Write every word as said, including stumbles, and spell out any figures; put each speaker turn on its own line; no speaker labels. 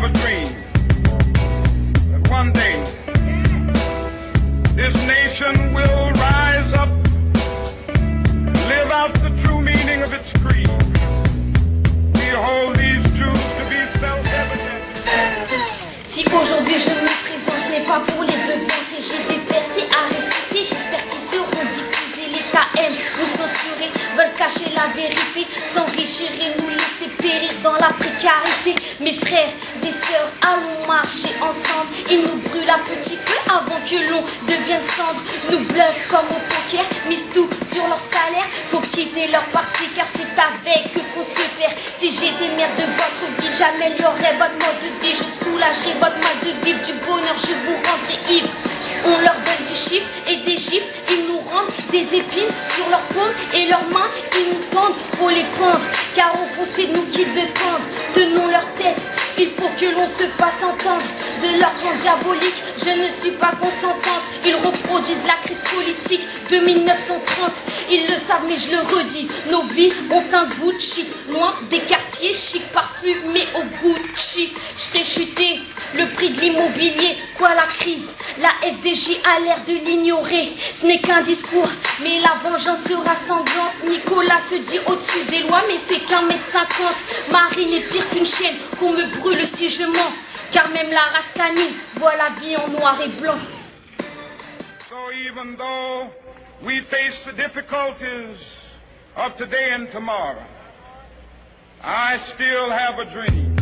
have a dream that one day this nation will rise up, live out the true meaning of its creed. We hold these truths to be self-evident.
Si aujourd'hui je me présente, ce n'est pas pour les devancer. J'ai des versets à réciter, j'espère qu'ils seront diffusés. L'État aime nous censurer, veulent cacher la vérité, s'enrichir et nous laisser périr dans la précarité. Mes frères et sœurs, allons marcher ensemble. Ils nous brûlent à petit feu avant que l'on devienne cendre. Nous bluffent comme au poker, misent tout sur leur salaire. Faut quitter leur parti car c'est avec eux qu'on se perd. Si j'étais maire de votre vie, j'améliorerais votre mode de vie. Je soulagerais votre mal de vivre, du bonheur je vous rendrai ivre. On leur donne du chiffre et des gifles, ils nous rendent des épines sur leurs paumes et leurs mains, ils nous tendent, faut les pendre, car au fond c'est nous qui dépendent. Tenons leur tête, il faut que l'on se fasse entendre. De leur plan diabolique, je ne suis pas consentante. Ils reproduisent la crise politique de mille neuf cent trente. Ils le savent mais je le redis, nos vies ont un goût de shit. Loin des quartiers chic parfumés au goût de shit. Je fais chuter le prix de l'immobilier, quoi la crise? La F D J a l'air de l'ignorer. Ce n'est qu'un discours, mais la vengeance sera sanglante. Nicolas se dit au-dessus des lois, mais fait qu'un mètre cinquante. Marine est pire qu'une chienne, qu'on me brûle si je mens. Car même la race canine voit la vie en noir et blanc.
So even though we face the difficulties of today and tomorrow, I still have a dream.